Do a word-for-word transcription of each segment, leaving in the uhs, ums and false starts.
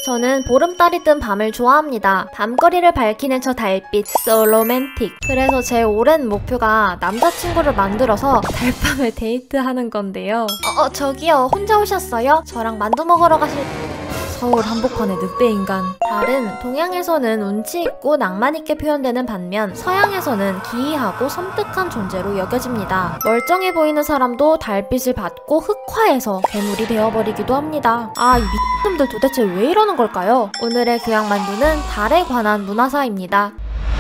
저는 보름달이 뜬 밤을 좋아합니다. 밤거리를 밝히는 저 달빛, so romantic. 그래서 제 오랜 목표가 남자친구를 만들어서 달밤에 데이트하는 건데요. 어, 어 저기요, 혼자 오셨어요? 저랑 만두 먹으러 가실... 서울 한복판의 늑대인간. 달은 동양에서는 운치있고 낭만있게 표현되는 반면 서양에서는 기이하고 섬뜩한 존재로 여겨집니다. 멀쩡해 보이는 사람도 달빛을 받고 흑화해서 괴물이 되어버리기도 합니다. 아, 이 미친놈들 도대체 왜 이러는 걸까요? 오늘의 교양만두는 달에 관한 문화사입니다.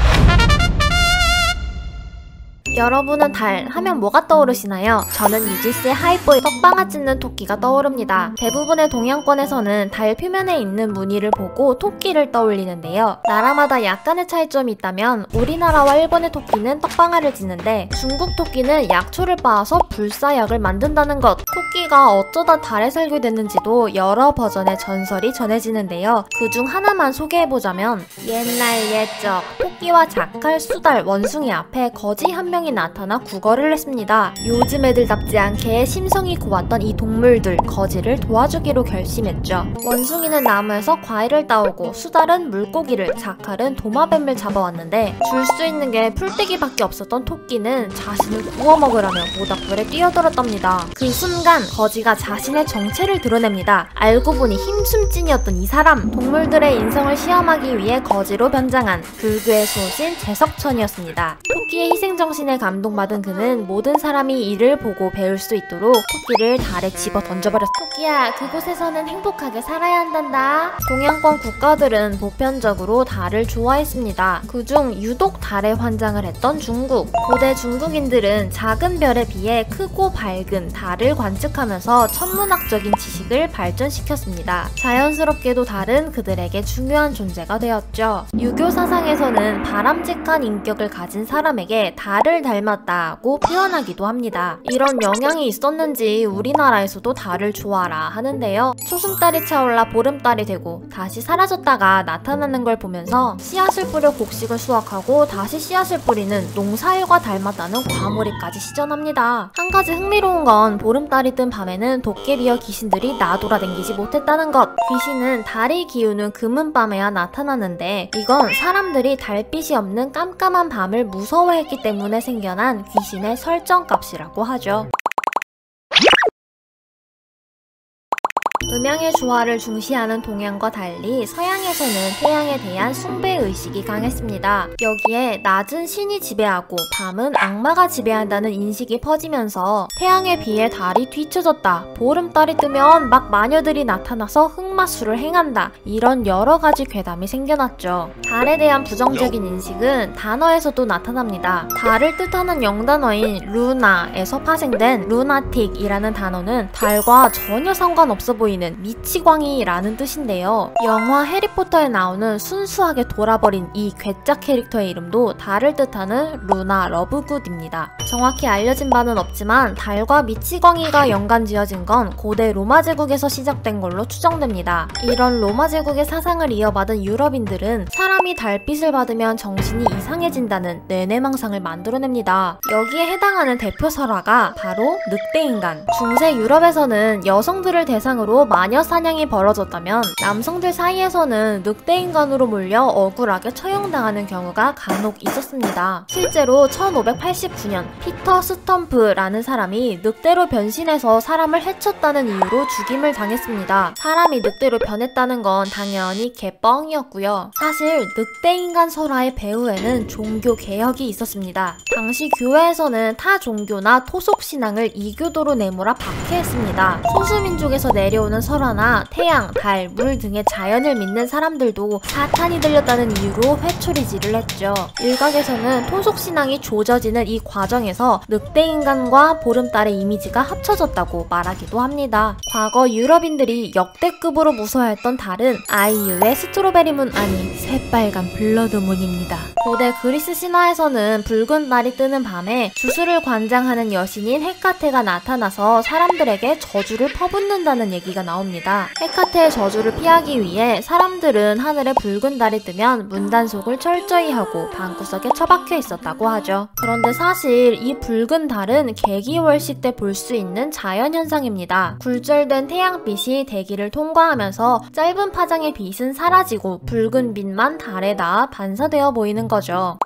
여러분은 달 하면 뭐가 떠오르시나요? 저는 유지스의 하이보이 떡방아 찢는 토끼가 떠오릅니다. 대부분의 동양권에서는 달 표면에 있는 무늬를 보고 토끼를 떠올리는데요. 나라마다 약간의 차이점이 있다면 우리나라와 일본의 토끼는 떡방아를 찢는데 중국 토끼는 약초를 빻아서 불사약을 만든다는 것. 토끼가 어쩌다 달에 살게 됐는지도 여러 버전의 전설이 전해지는데요. 그중 하나만 소개해보자면 옛날 옛적 토끼와 자칼, 수달, 원숭이 앞에 거지 한 명이 나타나 구걸을 했습니다. 요즘 애들답지 않게 심성이 고왔던 이 동물들 거지를 도와주기로 결심했죠. 원숭이는 나무에서 과일을 따오고 수달은 물고기를, 자칼은 도마뱀을 잡아왔는데 줄 수 있는 게 풀떼기밖에 없었던 토끼는 자신을 구워 먹으라며 모닥불에 뛰어들었답니다. 그 순간 거지가 자신의 정체를 드러냅니다. 알고 보니 힘숨찐이었던 이 사람, 동물들의 인성을 시험하기 위해 거지로 변장한 불교의 수호신 제석천이었습니다. 토끼의 희생정신에 감동받은 그는 모든 사람이 이를 보고 배울 수 있도록 토끼를 달에 집어 던져버렸어. 토끼야, 그곳에서는 행복하게 살아야 한단다. 동양권 국가들은 보편적으로 달을 좋아했습니다. 그중 유독 달에 환장을 했던 중국. 고대 중국인들은 작은 별에 비해 크고 밝은 달을 관측하면서 천문학적인 지식을 발전시켰습니다. 자연스럽게도 달은 그들에게 중요한 존재가 되었죠. 유교 사상에서는 바람직한 인격을 가진 사람에게 달을 닮았다고 표현하기도 합니다. 이런 영향이 있었는지 우리나라에서도 달을 좋아라 하는데요. 초승달이 차올라 보름달이 되고 다시 사라졌다가 나타나는 걸 보면서 씨앗을 뿌려 곡식을 수확하고 다시 씨앗을 뿌리는 농사일과 닮았다는 과몰입까지 시전합니다. 한 가지 흥미로운 건 보름달이 뜬 밤에는 도깨비와 귀신들이 나돌아다니지 못했다는 것. 귀신은 달이 기우는 금은밤에야 나타나는데 이건 사람들이 달빛이 없는 깜깜한 밤을 무서워했기 때문에 생겨난 귀신의 설정값이라고 하죠. 음양의 조화를 중시하는 동양과 달리 서양에서는 태양에 대한 숭배의식이 강했습니다. 여기에 낮은 신이 지배하고 밤은 악마가 지배한다는 인식이 퍼지면서 태양에 비해 달이 뒤처졌다, 보름달이 뜨면 막 마녀들이 나타나서 흑마술을 행한다, 이런 여러가지 괴담이 생겨났죠. 달에 대한 부정적인 인식은 단어에서도 나타납니다. 달을 뜻하는 영단어인 루나에서 파생된 루나틱이라는 단어는 달과 전혀 상관없어 보이는 미치광이라는 뜻인데요. 영화 해리포터에 나오는 순수하게 돌아버린 이 괴짜 캐릭터의 이름도 달을 뜻하는 루나 러브굿입니다. 정확히 알려진 바는 없지만 달과 미치광이가 연관 지어진 건 고대 로마 제국에서 시작된 걸로 추정됩니다. 이런 로마 제국의 사상을 이어받은 유럽인들은 사람이 달빛을 받으면 정신이 이상해진다는 뇌뇌망상을 만들어냅니다. 여기에 해당하는 대표 설화가 바로 늑대인간. 중세 유럽에서는 여성들을 대상으로 마녀 사냥이 벌어졌다면 남성들 사이에서는 늑대인간으로 몰려 억울하게 처형당하는 경우가 간혹 있었습니다. 실제로 천오백팔십구 년 피터 스텀프라는 사람이 늑대로 변신해서 사람을 해쳤다는 이유로 죽임을 당했습니다. 사람이 늑대로 변했다는 건 당연히 개뻥이었고요. 사실 늑대인간 설화의 배후에는 종교 개혁이 있었습니다. 당시 교회에서는 타 종교나 토속 신앙을 이교도로 내몰아 박해했습니다. 소수민족에서 내려오는 설화나 태양, 달, 물 등의 자연을 믿는 사람들도 사탄이 들렸다는 이유로 회초리질을 했죠. 일각에서는 토속신앙이 조져지는 이 과정에서 늑대인간과 보름달의 이미지가 합쳐졌다고 말하기도 합니다. 과거 유럽인들이 역대급으로 무서워했던 달은 아이유의 스트로베리문 아니 새빨간 블러드문입니다. 고대 그리스 신화에서는 붉은 달이 뜨는 밤에 주술을 관장하는 여신인 헤카테가 나타나서 사람들에게 저주를 퍼붓는다는 얘기가 얘기가 나옵니다. 헤카테의 저주를 피하기 위해 사람들은 하늘에 붉은 달이 뜨면 문단속을 철저히 하고 방구석에 처박혀 있었다고 하죠. 그런데 사실 이 붉은 달은 개기월식 때 볼 수 있는 자연현상입니다. 굴절된 태양빛이 대기를 통과하면서 짧은 파장의 빛은 사라지고 붉은 빛만 달에 닿아 반사되어 보이는 거죠.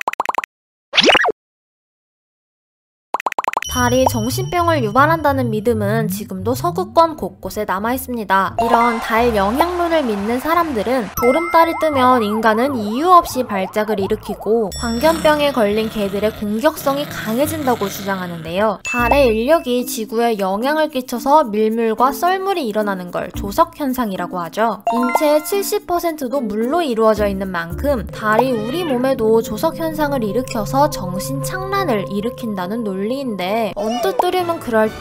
달이 정신병을 유발한다는 믿음은 지금도 서구권 곳곳에 남아있습니다. 이런 달 영향론을 믿는 사람들은 보름달이 뜨면 인간은 이유 없이 발작을 일으키고 광견병에 걸린 개들의 공격성이 강해진다고 주장하는데요. 달의 인력이 지구에 영향을 끼쳐서 밀물과 썰물이 일어나는 걸 조석현상이라고 하죠. 인체의 칠십 퍼센트도 물로 이루어져 있는 만큼 달이 우리 몸에도 조석현상을 일으켜서 정신착란을 일으킨다는 논리인데 언뜻 들으면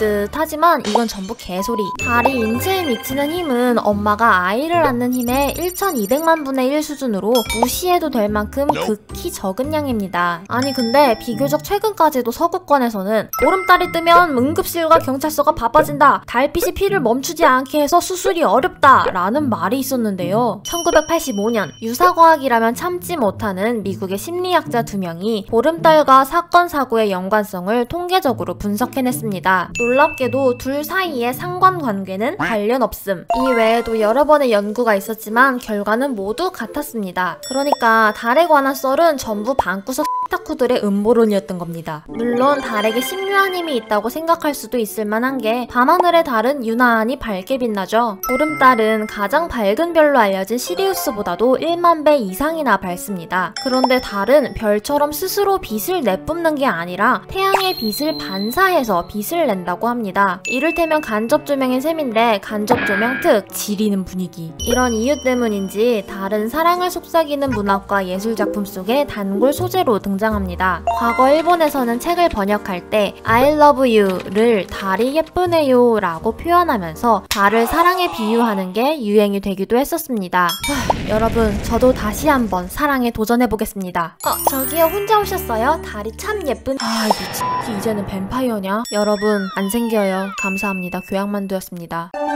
그럴듯하지만 이건 전부 개소리. 달이 인체에 미치는 힘은 엄마가 아이를 낳는 힘의 천이백만 분의 일 수준으로 무시해도 될 만큼 극히 적은 양입니다. 아니 근데 비교적 최근까지도 서구권에서는 보름달이 뜨면 응급실과 경찰서가 바빠진다, 달빛이 피를 멈추지 않게 해서 수술이 어렵다 라는 말이 있었는데요. 천구백팔십오 년 유사과학이라면 참지 못하는 미국의 심리학자 두 명이 보름달과 사건 사고의 연관성을 통계적으로 분석해냈습니다. 놀랍게도 둘 사이의 상관관계는 관련 없음. 이 외에도 여러 번의 연구가 있었지만 결과는 모두 같았습니다. 그러니까 달에 관한 썰은 전부 방구석 타쿠들의 음모론이었던 겁니다. 물론 달에게 신묘한 힘이 있다고 생각할 수도 있을 만한 게 밤하늘의 달은 유난히 밝게 빛나죠. 보름달은 가장 밝은 별로 알려진 시리우스보다도 일만 배 이상이나 밝습니다. 그런데 달은 별처럼 스스로 빛을 내뿜는 게 아니라 태양의 빛을 반사해서 빛을 낸다고 합니다. 이를테면 간접조명인 셈인데 간접조명 특 지리는 분위기. 이런 이유 때문인지 달은 사랑을 속삭이는 문학과 예술작품 속에 단골 소재로 등장합니다. 과거 일본에서는 책을 번역할 때 I love you를 달이 예쁘네요 라고 표현하면서 달을 사랑에 비유하는 게 유행이 되기도 했었습니다. 하, 여러분 저도 다시 한번 사랑에 도전해보겠습니다. 어 저기요 혼자 오셨어요? 달이 참 예쁜... 아 미친 이제는 뱀파이어냐? 여러분 안 생겨요. 감사합니다. 교양만두였습니다.